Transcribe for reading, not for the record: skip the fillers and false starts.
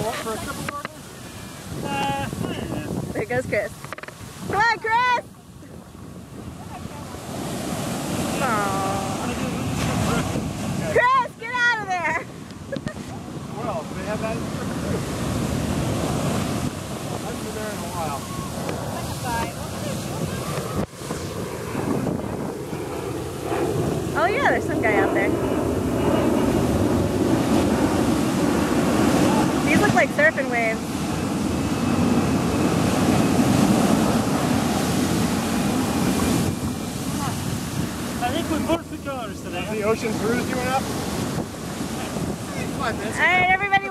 For a triple burger? There goes Chris. Come on, Chris! Aww. Chris, get out of there! Well, they have that. I've been there in a while. Oh yeah, there's some guy out there. These look like surfing waves. I think we both the colors today. The ocean cruise you went up? Alright, everybody.